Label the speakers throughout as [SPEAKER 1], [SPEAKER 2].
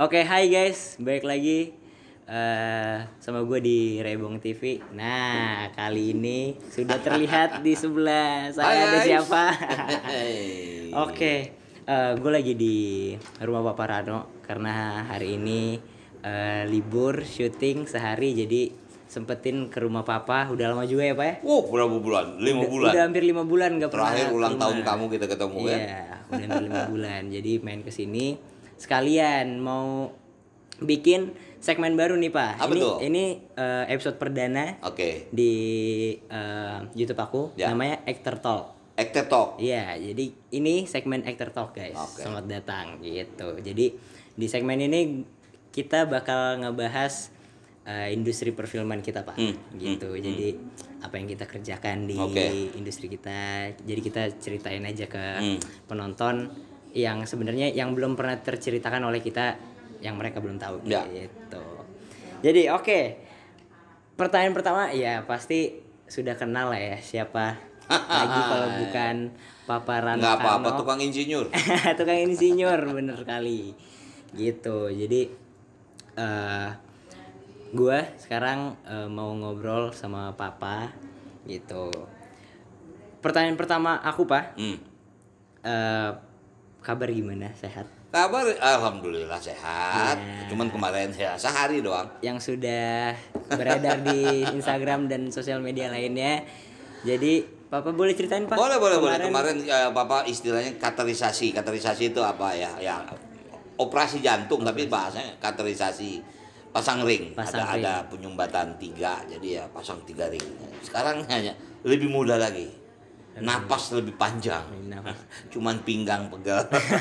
[SPEAKER 1] Oke, hai guys, balik lagi sama gue di Rebong TV. Nah, kali ini sudah terlihat di sebelah saya
[SPEAKER 2] Hai
[SPEAKER 1] ada
[SPEAKER 2] guys.
[SPEAKER 1] siapa?
[SPEAKER 2] Hey.
[SPEAKER 1] Oke, gue lagi di rumah Papa Rano karena hari ini libur syuting sehari, jadi sempetin ke rumah Papa. Udah lama juga ya Pak ya?
[SPEAKER 2] Wow, berapa bulan? 5 bulan.
[SPEAKER 1] Udah hampir 5 bulan gak pernah
[SPEAKER 2] Terakhir
[SPEAKER 1] ke
[SPEAKER 2] ulang tahun
[SPEAKER 1] rumah.
[SPEAKER 2] kamu kita ketemu ya.
[SPEAKER 1] Iya, udah hampir 5 bulan. Jadi main ke sini sekalian mau bikin segmen baru nih Pak.
[SPEAKER 2] Apa tuh?
[SPEAKER 1] Ini episode perdana
[SPEAKER 2] Oke.
[SPEAKER 1] di YouTube aku,
[SPEAKER 2] Ya.
[SPEAKER 1] namanya Actor Talk.
[SPEAKER 2] Actor Talk.
[SPEAKER 1] Iya, jadi ini segmen Actor Talk guys.
[SPEAKER 2] Oke.
[SPEAKER 1] Selamat datang gitu. Jadi di segmen ini kita bakal ngebahas industri perfilman kita Pak, gitu. Jadi apa yang kita kerjakan di
[SPEAKER 2] Oke.
[SPEAKER 1] industri kita. Jadi kita ceritain aja ke penonton yang sebenarnya yang belum pernah terceritakan oleh kita, yang mereka belum tahu
[SPEAKER 2] Ya.
[SPEAKER 1] gitu. Jadi oke. Pertanyaan pertama ya pasti sudah kenal lah ya, siapa lagi kalau bukan Papa Rano.
[SPEAKER 2] Nggak apa-apa, tukang insinyur.
[SPEAKER 1] Tukang insinyur, bener kali gitu. Jadi gue sekarang mau ngobrol sama Papa gitu. Pertanyaan pertama aku Pak, kabar gimana, sehat?
[SPEAKER 2] Kabar alhamdulillah sehat.
[SPEAKER 1] Ya.
[SPEAKER 2] Cuman kemarin ya sehari doang.
[SPEAKER 1] Yang sudah beredar di Instagram dan sosial media lainnya. Jadi Papa boleh ceritain Pak?
[SPEAKER 2] Boleh. Kemarin Bapak istilahnya katerisasi. Katerisasi itu apa ya? Ya operasi jantung tapi bahasanya katerisasi. Pasang ring. Ada penyumbatan 3. Jadi ya pasang 3 ring. Sekarang hanya lebih mudah lagi. Napas lebih panjang. Cuman pinggang pegal.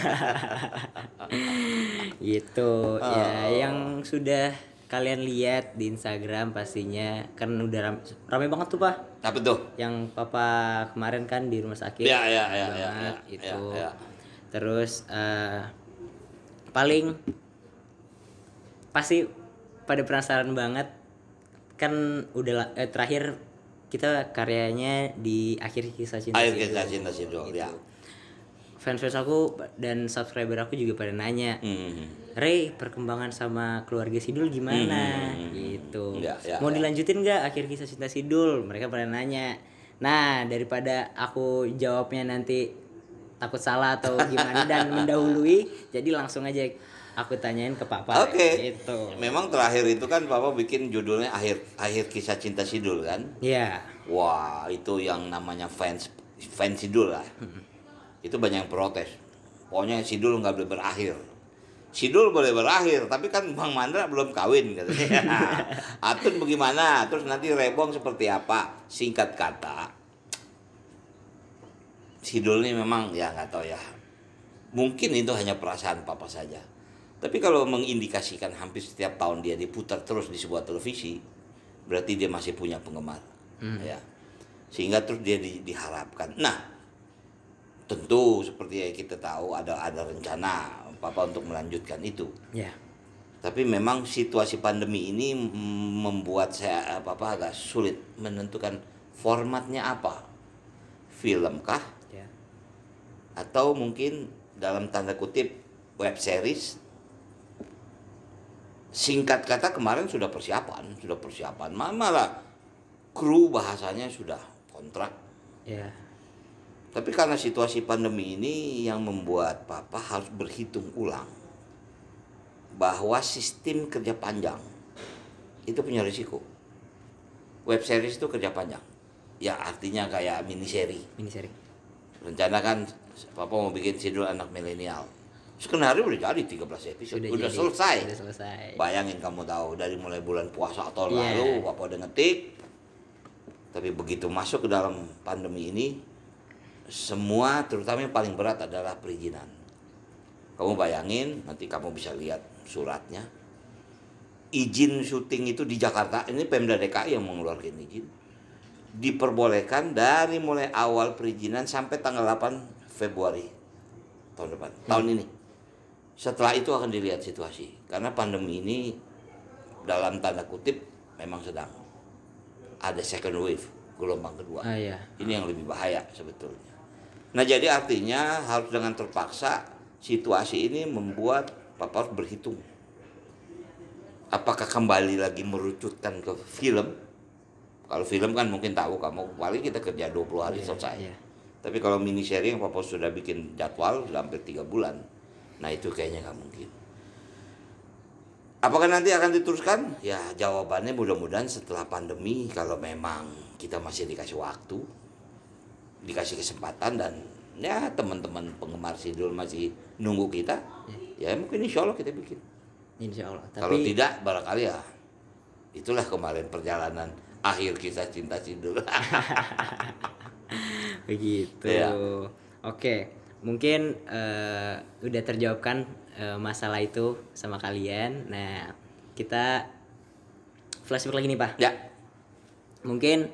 [SPEAKER 1] Gitu. Ya, yang sudah kalian lihat di Instagram pastinya kan udah rame banget tuh Pak.
[SPEAKER 2] Apa tuh?
[SPEAKER 1] Yang Papa kemarin kan di rumah sakit.
[SPEAKER 2] Ya.
[SPEAKER 1] Itu. Terus paling pasti pada penasaran banget kan udah terakhir kita karyanya di Akhir Kisah Cinta
[SPEAKER 2] Sidul ya.
[SPEAKER 1] Fans aku dan subscriber aku juga pada nanya, Ray, perkembangan sama keluarga Sidul gimana? Gitu. Mau dilanjutin nggak Akhir Kisah Cinta Sidul? Mereka pada nanya. Nah, daripada aku jawabnya nanti takut salah atau gimana dan mendahului, jadi langsung aja aku tanyain ke Papa.
[SPEAKER 2] Oke.
[SPEAKER 1] Gitu.
[SPEAKER 2] Memang terakhir itu kan Papa bikin judulnya Akhir Kisah Cinta Sidul kan?
[SPEAKER 1] Iya.
[SPEAKER 2] Wah, itu yang namanya fans Sidul lah. Itu banyak yang protes. Pokoknya Sidul nggak boleh berakhir. Sidul boleh berakhir, tapi kan Bang Mandra belum kawin katanya. Atun bagaimana? Terus nanti Rebong seperti apa? Singkat kata, Sidul ini memang ya nggak tahu ya. Mungkin itu hanya perasaan Papa saja. Tapi kalau mengindikasikan hampir setiap tahun dia diputar terus di sebuah televisi, berarti dia masih punya penggemar, ya. Sehingga terus dia diharapkan. Nah, tentu seperti yang kita tahu ada rencana Papa untuk melanjutkan itu.
[SPEAKER 1] Ya.
[SPEAKER 2] Tapi memang situasi pandemi ini membuat Papa agak sulit menentukan formatnya apa, film kah,
[SPEAKER 1] Ya.
[SPEAKER 2] atau mungkin dalam tanda kutip web series. Singkat kata kemarin sudah persiapan, malah kru bahasanya sudah kontrak.
[SPEAKER 1] Ya.
[SPEAKER 2] Tapi karena situasi pandemi ini yang membuat Papa harus berhitung ulang bahwa sistem kerja panjang itu punya risiko. Web series itu kerja panjang, ya artinya kayak mini seri. Rencana kan Papa mau bikin Sidul Anak Milenial. Skenario udah jadi 13 episode, udah selesai. Bayangin kamu tahu dari mulai bulan puasa tahun lalu Papa udah ngetik. Tapi begitu masuk ke dalam pandemi ini, semua terutama yang paling berat adalah perizinan. Kamu bayangin, nanti kamu bisa lihat suratnya. Izin syuting itu di Jakarta, ini Pemda DKI yang mengeluarkan izin. Diperbolehkan dari mulai awal perizinan sampai tanggal 8 Februari tahun depan, tahun ini. Setelah itu akan dilihat situasi. Karena pandemi ini dalam tanda kutip memang sedang ada second wave, gelombang kedua. Ini yang lebih bahaya sebetulnya. Nah, jadi artinya harus dengan terpaksa situasi ini membuat Papa harus berhitung apakah kembali lagi merucutkan ke film? Kalau film kan mungkin tahu kamu paling kita kerja 20 hari selesai. Tapi kalau mini seri yang Papa sudah bikin jadwal sudah hampir 3 bulan. Nah itu kayaknya nggak mungkin. Apakah nanti akan diteruskan? Ya jawabannya mudah-mudahan setelah pandemi, kalau memang kita masih dikasih waktu, dikasih kesempatan, dan ya teman-teman penggemar Sidul masih nunggu kita, ya mungkin insya Allah kita bikin.
[SPEAKER 1] Insya Allah.
[SPEAKER 2] Kalau tidak barangkali ya itulah kemarin perjalanan akhir kisah cinta Sidul.
[SPEAKER 1] Begitu. Ya. Oke, mungkin udah terjawabkan masalah itu sama kalian. Nah, kita flashback lagi nih, Pak.
[SPEAKER 2] Ya.
[SPEAKER 1] Mungkin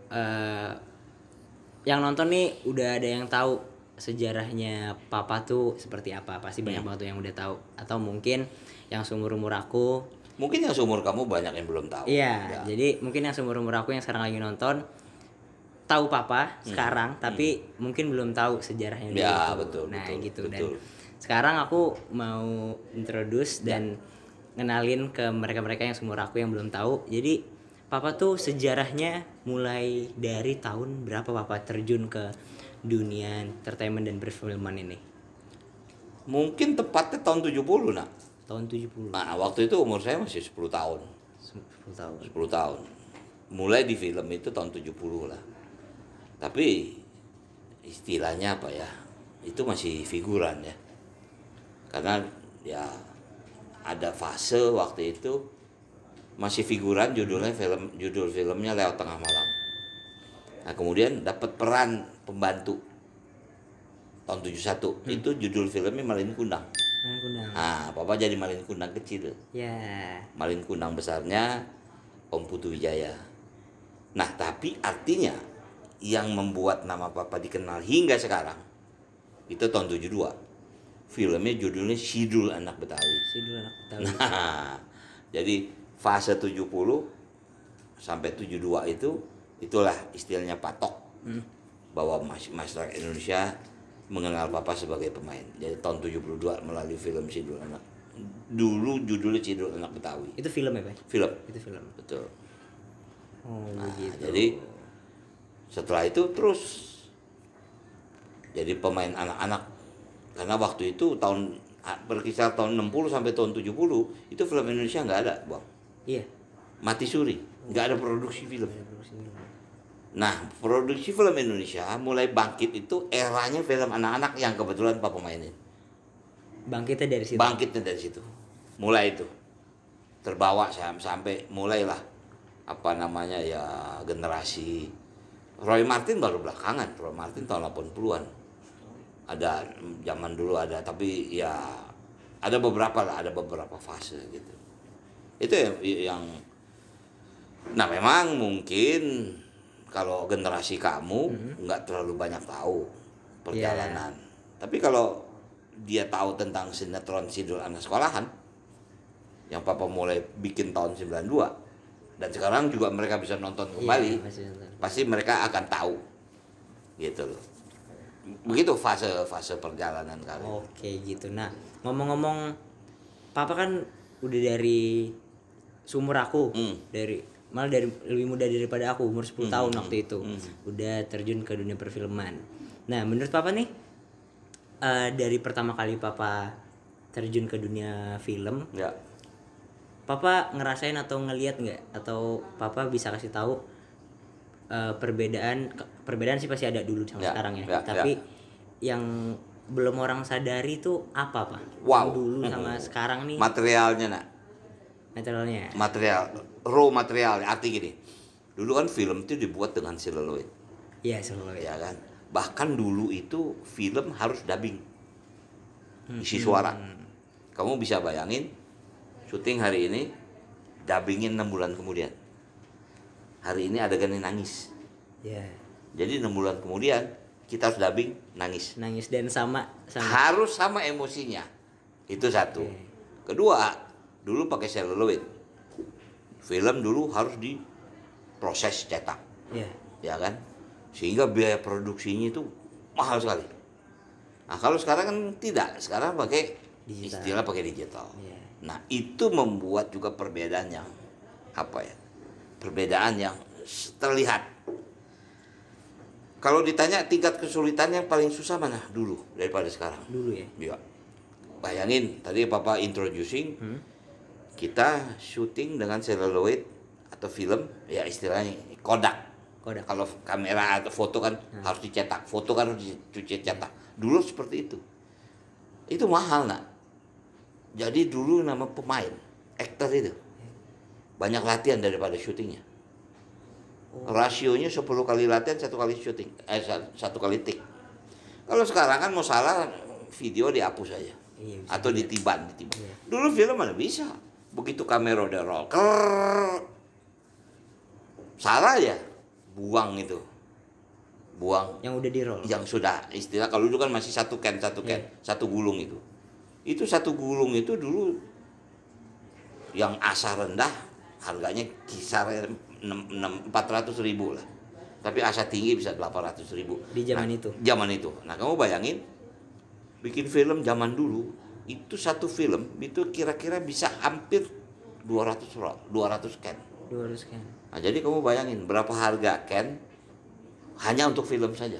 [SPEAKER 1] yang nonton nih udah ada yang tahu sejarahnya Papa tuh seperti apa. Pasti banyak banget yang udah tahu. Atau mungkin yang seumur-umur aku.
[SPEAKER 2] Mungkin yang seumur kamu banyak yang belum tahu.
[SPEAKER 1] Iya, jadi mungkin yang seumur-umur aku yang sekarang lagi nonton tahu Papa sekarang, tapi mungkin belum tahu sejarahnya
[SPEAKER 2] ya,
[SPEAKER 1] gitu.
[SPEAKER 2] Betul,
[SPEAKER 1] nah,
[SPEAKER 2] betul,
[SPEAKER 1] gitu.
[SPEAKER 2] Betul.
[SPEAKER 1] Dan sekarang aku mau introduce dan ngenalin ke mereka-mereka yang seumur aku yang belum tahu. Jadi Papa tuh sejarahnya mulai dari tahun berapa Papa terjun ke dunia entertainment dan perfilman ini?
[SPEAKER 2] Mungkin tepatnya tahun 70, Nak.
[SPEAKER 1] Tahun 70.
[SPEAKER 2] Nah, waktu itu umur saya masih 10 tahun.
[SPEAKER 1] 10 tahun.
[SPEAKER 2] 10 tahun. Mulai di film itu tahun 70 lah. Tapi istilahnya apa ya? Itu masih figuran ya. Karena ya ada fase waktu itu masih figuran, judul filmnya Lewat Tengah Malam. Nah, kemudian dapat peran pembantu tahun 71. Itu judul filmnya Malin Kundang. Nah, Papa jadi Malin Kundang kecil.
[SPEAKER 1] Ya.
[SPEAKER 2] Malin Kundang besarnya Om Putu Wijaya. Nah, tapi artinya yang membuat nama Papa dikenal hingga sekarang itu tahun 72. Filmnya judulnya Sidul Anak Betawi.
[SPEAKER 1] Sidul Anak Betawi.
[SPEAKER 2] Nah, jadi fase 70 sampai 72 itulah istilahnya patok bahwa masyarakat Indonesia mengenal Papa sebagai pemain. Jadi tahun 72 melalui film Sidul Anak. Dulu judulnya Sidul Anak Betawi.
[SPEAKER 1] Itu film ya, Pak?
[SPEAKER 2] Film.
[SPEAKER 1] Itu film.
[SPEAKER 2] Betul.
[SPEAKER 1] Oh, begitu.
[SPEAKER 2] Jadi setelah itu terus jadi pemain anak-anak. Karena waktu itu berkisar tahun 60 sampai tahun 70 itu film Indonesia nggak ada, Bang.
[SPEAKER 1] Iya.
[SPEAKER 2] Mati suri, nggak ada produksi film. Nah, produksi film Indonesia mulai bangkit itu eranya film anak-anak yang kebetulan Papa mainin.
[SPEAKER 1] Bangkitnya dari situ.
[SPEAKER 2] Bangkitnya dari situ. Mulai itu. Terbawa sampai mulailah apa namanya ya generasi Roy Martin baru belakangan. Roy Martin tahun 80-an. Ada zaman dulu ada, tapi ya ada beberapa fase gitu. Itu yang nah memang mungkin kalau generasi kamu nggak terlalu banyak tahu perjalanan. Tapi kalau dia tahu tentang sinetron Sidul Anak Sekolahan yang Papa mulai bikin tahun 92 dan sekarang juga mereka bisa nonton kembali, pasti mereka akan tahu gitu loh. Begitu fase perjalanan kalian.
[SPEAKER 1] Oke gitu. Nah, ngomong-ngomong Papa kan udah dari seumur aku, malah dari lebih muda daripada aku, umur 10 tahun waktu itu. Udah terjun ke dunia perfilman. Nah, menurut Papa nih dari pertama kali Papa terjun ke dunia film, Papa ngerasain atau ngelihat nggak, atau Papa bisa kasih tahu perbedaan sih pasti ada dulu sama sekarang ya. Tapi yang belum orang sadari tuh apa, Pak?
[SPEAKER 2] Wow.
[SPEAKER 1] Dulu sama sekarang nih.
[SPEAKER 2] Materialnya, Nak. Raw material. Arti gini. Dulu kan film itu dibuat dengan seluloid.
[SPEAKER 1] Iya, seluloid.
[SPEAKER 2] Ya kan? Bahkan dulu itu film harus dubbing. Isi suara. Kamu bisa bayangin syuting hari ini, dubbingin 6 bulan kemudian. Hari ini adegannya nangis.
[SPEAKER 1] Iya.
[SPEAKER 2] Jadi 6 bulan kemudian kita harus dubbing nangis.
[SPEAKER 1] Nangis dan sama.
[SPEAKER 2] Harus sama emosinya. Itu satu. Kedua, dulu pakai seluloid. Film dulu harus diproses cetak.
[SPEAKER 1] Iya.
[SPEAKER 2] Ya kan? Sehingga biaya produksinya itu mahal sekali. Nah, kalau sekarang kan tidak. Sekarang pakai
[SPEAKER 1] digital.
[SPEAKER 2] Istilah pakai digital. Nah, itu membuat juga perbedaan yang perbedaan yang terlihat. Kalau ditanya tingkat kesulitan yang paling susah mana dulu daripada sekarang?
[SPEAKER 1] Dulu ya.
[SPEAKER 2] Iya. Bayangin tadi Papa introducing, kita syuting dengan celluloid atau film, ya istilahnya Kodak. Kalau kamera atau foto kan harus dicetak, foto kan harus dicuci cetak. Dulu seperti itu. Itu mahal, nak. Jadi dulu nama pemain, aktor itu banyak latihan daripada syutingnya. Rasionya 10 kali latihan, 1 kali syuting, 1 kali take. Kalau sekarang kan mau salah video dihapus aja, atau ditiban. Dulu film mana bisa, begitu kamera udah roll, salah ya, buang itu, buang.
[SPEAKER 1] Yang udah di roll.
[SPEAKER 2] Yang sudah istilah kalau dulu kan masih satu gulung itu. Itu 1 gulung itu dulu yang asa rendah harganya kisar 400.000 lah, tapi asa tinggi bisa 800.000
[SPEAKER 1] di zaman itu.
[SPEAKER 2] Zaman itu. Nah, kamu bayangin bikin film zaman dulu itu 1 film itu kira-kira bisa hampir 200 can.
[SPEAKER 1] 200 can.
[SPEAKER 2] Nah, jadi kamu bayangin berapa harga can hanya untuk film saja.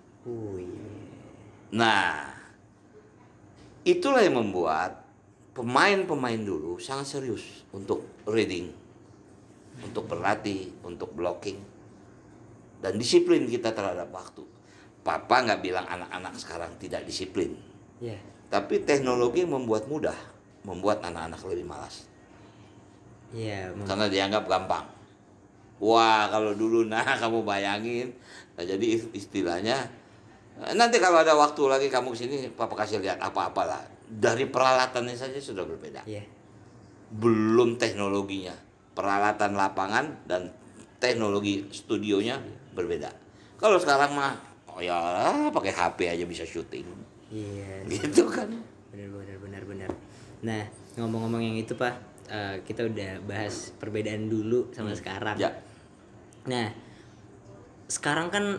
[SPEAKER 2] Nah, itulah yang membuat pemain-pemaman dulu sangat serius untuk reading, untuk berlatih, untuk blocking, dan disiplin kita terhadap waktu. Papa nggak bilang anak-anak sekarang tidak disiplin, tapi teknologi membuat mudah, membuat anak-anak lebih malas. Karena dianggap gampang. Wah, kalau dulu kamu bayangin, jadi istilahnya nanti kalau ada waktu lagi kamu kesini, Papa kasih lihat apa-apalah. Dari peralatannya saja sudah berbeda. Belum teknologinya, peralatan lapangan dan teknologi studionya berbeda. Kalau sekarang mah, pakai HP aja bisa syuting. Gitu kan.
[SPEAKER 1] Benar. Nah, ngomong-ngomong yang itu Pak, kita udah bahas perbedaan dulu sama sekarang. Nah, sekarang kan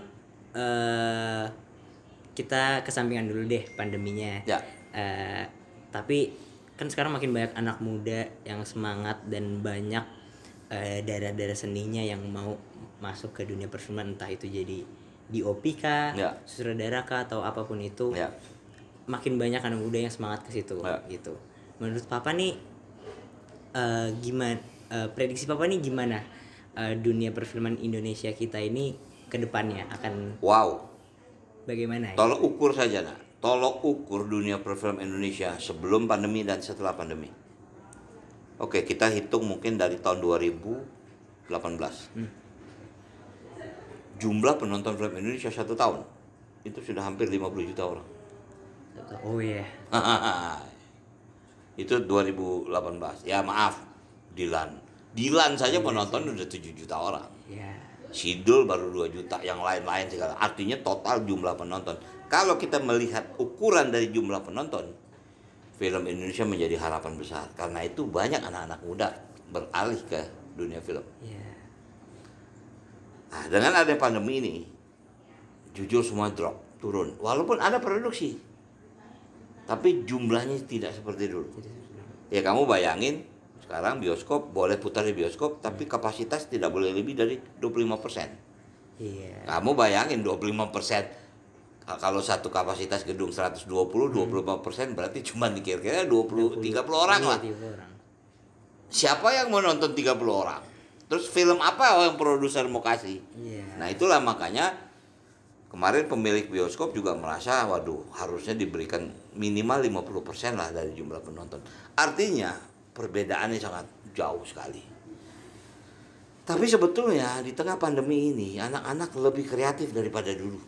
[SPEAKER 1] kita kesampingan dulu deh pandeminya. Tapi kan sekarang makin banyak anak muda yang semangat dan banyak daerah-daerah seninya yang mau masuk ke dunia perfilman, entah itu jadi DOP kah, sutradara kah, atau apapun itu. Makin banyak anak muda yang semangat ke situ gitu. Menurut Papa nih gimana, prediksi Papa nih gimana dunia perfilman Indonesia kita ini ke depannya akan bagaimana?
[SPEAKER 2] Tolong ukur saja, nak. Tolong ukur dunia perfilm Indonesia sebelum pandemi dan setelah pandemi. Oke, kita hitung mungkin dari tahun 2018. Jumlah penonton film Indonesia 1 tahun itu sudah hampir 50 juta orang. Itu 2018. Ya maaf, Dilan saja penonton udah 7 juta orang. Sidul baru 2 juta, yang lain-lain segala. Artinya total jumlah penonton. Kalau kita melihat ukuran dari jumlah penonton, film Indonesia menjadi harapan besar. Karena itu banyak anak-anak muda beralih ke dunia film. Nah, dengan ada pandemi ini, jujur semua turun. Walaupun ada produksi, tapi jumlahnya tidak seperti dulu. Ya kamu bayangin, sekarang bioskop boleh putar di bioskop, tapi kapasitas tidak boleh lebih dari 25%. Kamu bayangin 25%. Kalau satu kapasitas gedung 120, 25% berarti cuma dikira-kira 30 orang lah. Siapa yang mau nonton 30 orang? Terus film apa yang produser mau kasih? Nah, itulah makanya kemarin pemilik bioskop juga merasa, harusnya diberikan minimal 50% lah dari jumlah penonton. Artinya perbedaannya sangat jauh sekali. Tapi sebetulnya di tengah pandemi ini anak-anak lebih kreatif daripada dulu.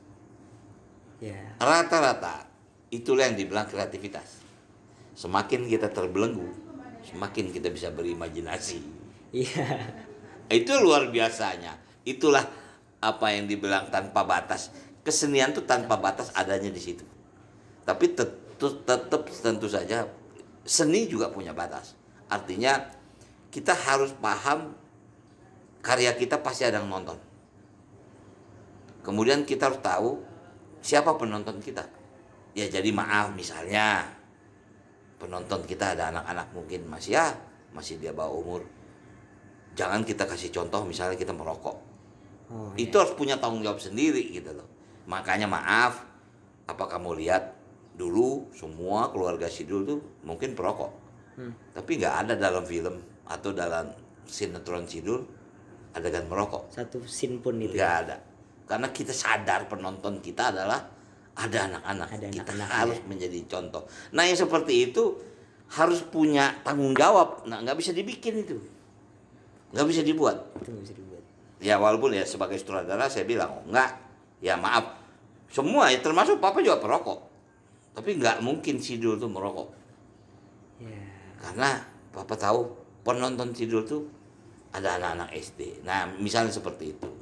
[SPEAKER 2] Rata-rata itulah yang dibilang kreativitas. Semakin kita terbelenggu, semakin kita bisa berimajinasi. Itu luar biasanya. Itulah apa yang dibilang tanpa batas. Kesenian itu tanpa batas adanya di situ. Tapi tetap tentu saja seni juga punya batas. Artinya kita harus paham karya kita pasti ada yang nonton. Kemudian kita harus tahu siapa penonton kita. Ya jadi maaf misalnya penonton kita ada anak-anak mungkin masih dia bawah umur, jangan kita kasih contoh misalnya kita merokok. Itu harus punya tanggung jawab sendiri gitu loh. Makanya maaf, apa kamu lihat dulu semua keluarga Sidul tuh mungkin perokok, tapi nggak ada dalam film atau dalam sinetron Sidul adegan merokok.
[SPEAKER 1] Satu scene pun itu
[SPEAKER 2] nggak ada, karena kita sadar penonton kita adalah ada anak-anak, kita harus menjadi contoh. Nah yang seperti itu harus punya tanggung jawab. Nah nggak bisa dibikin itu, nggak bisa dibuat.
[SPEAKER 1] Itu nggak bisa dibuat.
[SPEAKER 2] Ya walaupun ya sebagai sutradara saya bilang nggak, ya maaf, semua ya termasuk papa juga perokok, tapi nggak mungkin Sidul tuh merokok. Karena papa tahu penonton Sidul tuh ada anak-anak SD. Nah misalnya seperti itu.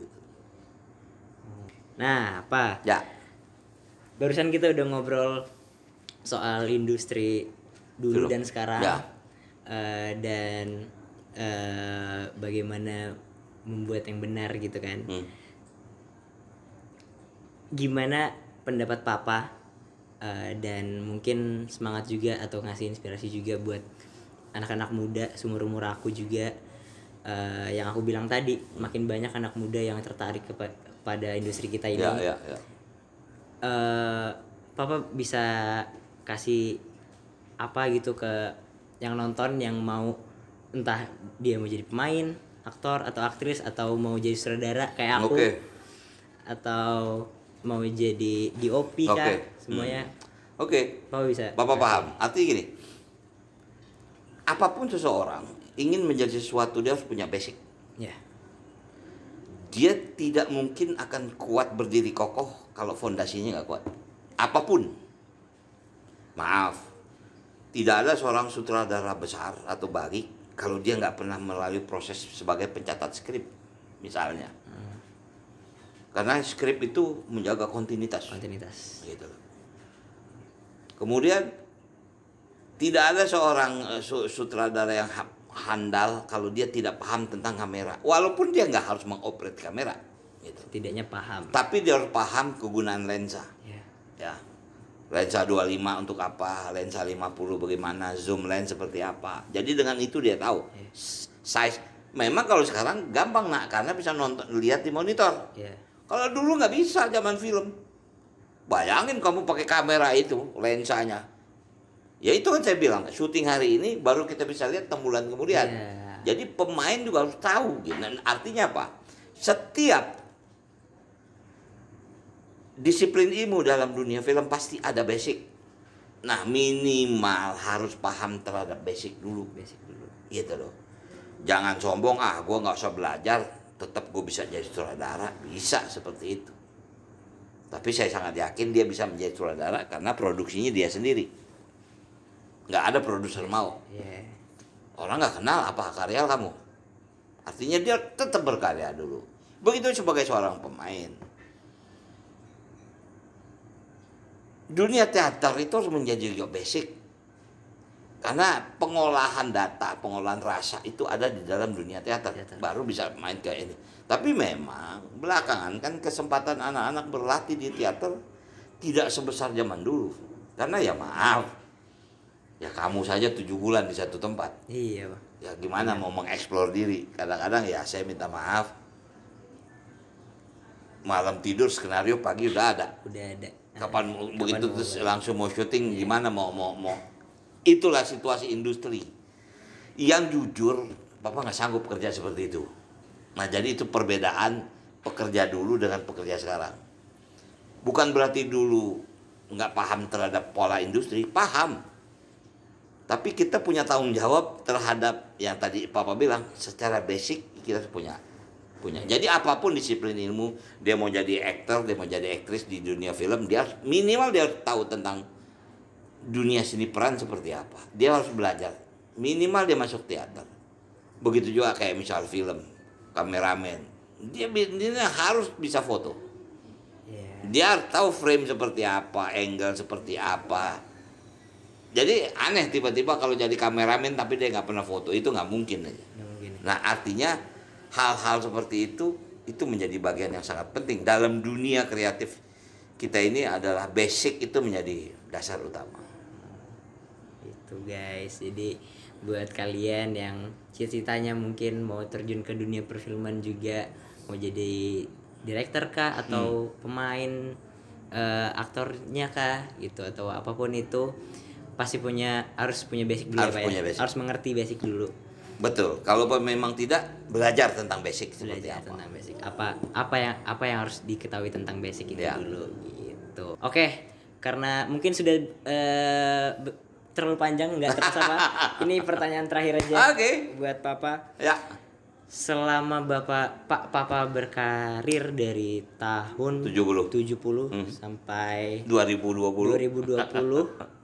[SPEAKER 1] Nah apa?
[SPEAKER 2] Ya.
[SPEAKER 1] Barusan kita udah ngobrol soal industri dulu dan sekarang, dan bagaimana membuat yang benar gitu kan. Gimana pendapat papa, dan mungkin semangat juga atau ngasih inspirasi juga buat anak-anak muda seumur-umur aku juga, yang aku bilang tadi, makin banyak anak muda yang tertarik kepada industri kita ini. Papa bisa kasih apa gitu ke yang nonton yang mau, entah dia mau jadi pemain, aktor atau aktris, atau mau jadi sutradara kayak aku, atau mau jadi DOP kah, semuanya.
[SPEAKER 2] Papa
[SPEAKER 1] bisa.
[SPEAKER 2] Papa paham. Artinya gini, apapun seseorang ingin menjadi sesuatu dia harus punya basic. Dia tidak mungkin akan kuat berdiri kokoh kalau fondasinya nggak kuat. Apapun. Maaf, tidak ada seorang sutradara besar atau baik kalau dia nggak pernah melalui proses sebagai pencatat skrip, misalnya. Karena skrip itu menjaga kontinuitas. Gitu. Kemudian tidak ada seorang sutradara yang handal kalau dia tidak paham tentang kamera, walaupun dia nggak harus mengoperate kamera gitu.
[SPEAKER 1] Tidaknya paham,
[SPEAKER 2] tapi dia harus paham kegunaan lensa. Ya, lensa 25 untuk apa, lensa 50 bagaimana, zoom lens seperti apa. Jadi dengan itu dia tahu size. Memang kalau sekarang gampang karena bisa nonton, lihat di monitor. Kalau dulu nggak bisa, zaman film. Bayangin kamu pakai kamera itu, lensanya. Ya itu kan saya bilang, syuting hari ini baru kita bisa lihat 6 bulan kemudian. Jadi pemain juga harus tahu gitu. Dan artinya apa? Setiap disiplin ilmu dalam dunia film pasti ada basic. Nah minimal harus paham terhadap basic dulu. Gitu loh. Jangan sombong, gue nggak usah belajar, tetap gue bisa jadi sutradara. Bisa seperti itu. Tapi saya sangat yakin dia bisa menjadi sutradara karena produksinya dia sendiri. Nggak ada produser mau. Orang nggak kenal apa karya kamu. Artinya dia tetap berkarya dulu. Begitu sebagai seorang pemain. Dunia teater itu harus menjadi basic. Karena pengolahan data, pengolahan rasa itu ada di dalam dunia teater. Baru bisa main kayak ini. Tapi memang belakangan kan kesempatan anak-anak berlatih di teater tidak sebesar zaman dulu. Karena ya maaf, ya kamu saja 7 bulan di satu tempat.
[SPEAKER 1] Iya, Pak.
[SPEAKER 2] Ya gimana mau mengeksplor diri. Kadang-kadang ya saya minta maaf. Malam tidur skenario pagi udah ada. Kapan begitu terus langsung mau syuting gimana mau. Itulah situasi industri. Yang jujur, Bapak nggak sanggup kerja seperti itu. Nah jadi itu perbedaan pekerja dulu dengan pekerja sekarang. Bukan berarti dulu nggak paham terhadap pola industri, paham. Tapi kita punya tanggung jawab terhadap yang tadi Papa bilang, secara basic kita punya. Jadi apapun disiplin ilmu, dia mau jadi aktor, dia mau jadi aktris di dunia film, dia minimal dia harus tahu tentang dunia seni peran seperti apa. Dia harus belajar. Minimal dia masuk teater. Begitu juga kayak misal film, kameramen. Dia harus bisa foto. Dia harus tahu frame seperti apa, angle seperti apa. Jadi aneh tiba-tiba kalau jadi kameramen tapi dia nggak pernah foto, itu nggak mungkin aja. Nah artinya hal-hal seperti itu menjadi bagian yang sangat penting dalam dunia kreatif kita ini. Adalah basic itu menjadi dasar utama.
[SPEAKER 1] gitu guys. Jadi buat kalian yang cita-citanya mungkin mau terjun ke dunia perfilman juga, mau jadi director kah atau pemain aktornya kah gitu atau apapun itu, pasti harus punya basic dulu harus mengerti basic dulu.
[SPEAKER 2] Betul. Kalau memang tidak, belajar tentang basic
[SPEAKER 1] tentang basic. Apa yang harus diketahui tentang basic itu dulu gitu. Oke, karena mungkin sudah terlalu panjang nggak terasa Pak. Ini pertanyaan terakhir aja. Buat Papa.
[SPEAKER 2] Ya.
[SPEAKER 1] Selama Papa berkarir dari tahun 70 sampai 2020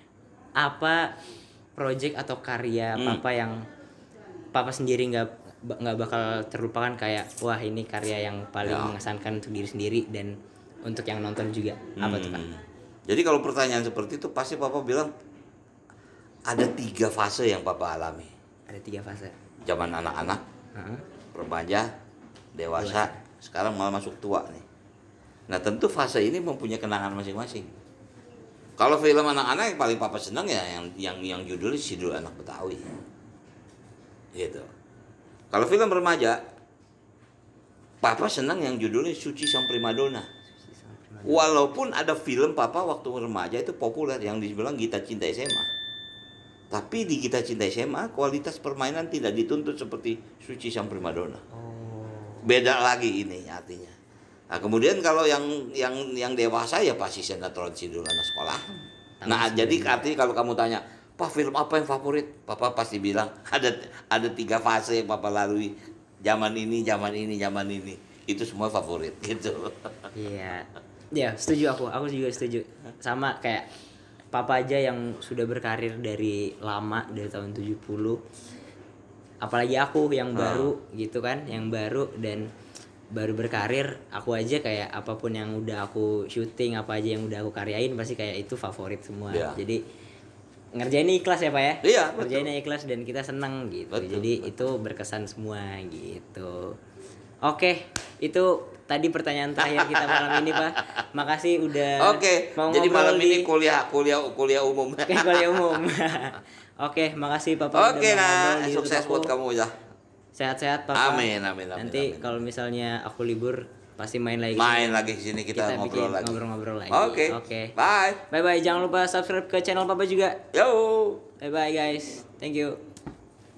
[SPEAKER 1] apa project atau karya Papa yang Papa sendiri nggak bakal terlupakan, kayak wah ini karya yang paling mengesankan untuk diri sendiri dan untuk yang nonton juga, apa tuh Pak?
[SPEAKER 2] Jadi kalau pertanyaan seperti itu pasti Papa bilang ada 3 fase yang Papa alami.
[SPEAKER 1] Ada 3 fase.
[SPEAKER 2] Zaman anak-anak, remaja, dewasa, sekarang malah masuk tua nih. Nah tentu fase ini mempunyai kenangan masing-masing. Kalau film anak-anak yang paling Papa senang ya yang judulnya Sidul Anak Betawi. Gitu. Kalau film remaja, Papa senang yang judulnya Suci Sang Primadona. Walaupun ada film Papa waktu remaja itu populer yang dibilang Gita Cinta SMA. Tapi di Gita Cinta SMA kualitas permainan tidak dituntut seperti Suci Sang Primadona. Beda lagi ini artinya. Nah, kemudian kalau yang dewasa ya pasti sinetron Sidul Anak Sekolah. Nah, jadi artinya kalau kamu tanya, "Pak, film apa yang favorit?" Papa pasti bilang ada 3 fase yang Papa lalui. Zaman ini. Itu semua favorit gitu.
[SPEAKER 1] Iya. Ya, setuju aku. Aku juga setuju. Sama kayak Papa aja yang sudah berkarir dari lama, dari tahun 70. Apalagi aku yang baru gitu kan, yang baru dan baru berkarir, aku aja kayak apapun yang udah aku syuting, apa aja yang udah aku karyain pasti kayak itu favorit semua. Jadi ngerjainnya ikhlas ya Pak ya.
[SPEAKER 2] Iya,
[SPEAKER 1] ngerjainnya ikhlas dan kita seneng gitu. Jadi itu berkesan semua gitu. Oke, itu tadi pertanyaan terakhir kita malam ini Pak. Makasih udah
[SPEAKER 2] mau jadi malam ini kuliah umum.
[SPEAKER 1] Kuliah umum. Oke, makasih Papa
[SPEAKER 2] udah ngobrol. Sukses buat kamu ya.
[SPEAKER 1] Sehat-sehat Papa.
[SPEAKER 2] Amin.
[SPEAKER 1] Nanti kalau misalnya aku libur pasti main lagi.
[SPEAKER 2] Di sini kita
[SPEAKER 1] ngobrol-ngobrol lagi.
[SPEAKER 2] Oke. Bye.
[SPEAKER 1] Bye. Jangan lupa subscribe ke channel Papa juga.
[SPEAKER 2] Yo.
[SPEAKER 1] Bye guys. Thank you.